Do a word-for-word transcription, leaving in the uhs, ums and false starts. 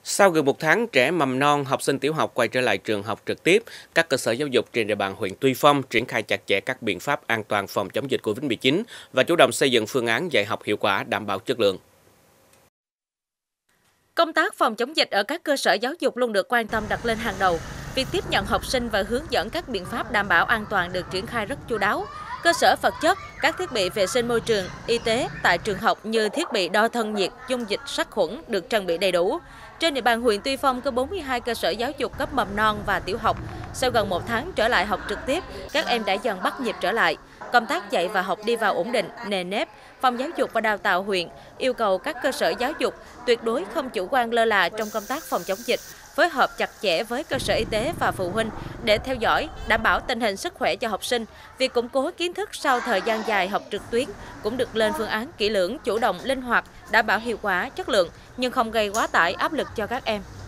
Sau gần một tháng, trẻ mầm non, học sinh tiểu học quay trở lại trường học trực tiếp, các cơ sở giáo dục trên địa bàn huyện Tuy Phong triển khai chặt chẽ các biện pháp an toàn phòng chống dịch Covid mười chín và chủ động xây dựng phương án dạy học hiệu quả, đảm bảo chất lượng. Công tác phòng chống dịch ở các cơ sở giáo dục luôn được quan tâm đặt lên hàng đầu. Việc tiếp nhận học sinh và hướng dẫn các biện pháp đảm bảo an toàn được triển khai rất chu đáo. Cơ sở vật chất, các thiết bị vệ sinh môi trường, y tế tại trường học như thiết bị đo thân nhiệt, dung dịch sát khuẩn được trang bị đầy đủ. Trên địa bàn huyện Tuy Phong có bốn mươi hai cơ sở giáo dục cấp mầm non và tiểu học. Sau gần một tháng trở lại học trực tiếp, các em đã dần bắt nhịp trở lại. Công tác dạy và học đi vào ổn định, nề nếp. Phòng Giáo dục và Đào tạo huyện yêu cầu các cơ sở giáo dục tuyệt đối không chủ quan lơ là trong công tác phòng chống dịch, phối hợp chặt chẽ với cơ sở y tế và phụ huynh để theo dõi, đảm bảo tình hình sức khỏe cho học sinh. Việc củng cố kiến thức sau thời gian dài học trực tuyến cũng được lên phương án kỹ lưỡng, chủ động, linh hoạt, đảm bảo hiệu quả, chất lượng nhưng không gây quá tải áp lực cho các em.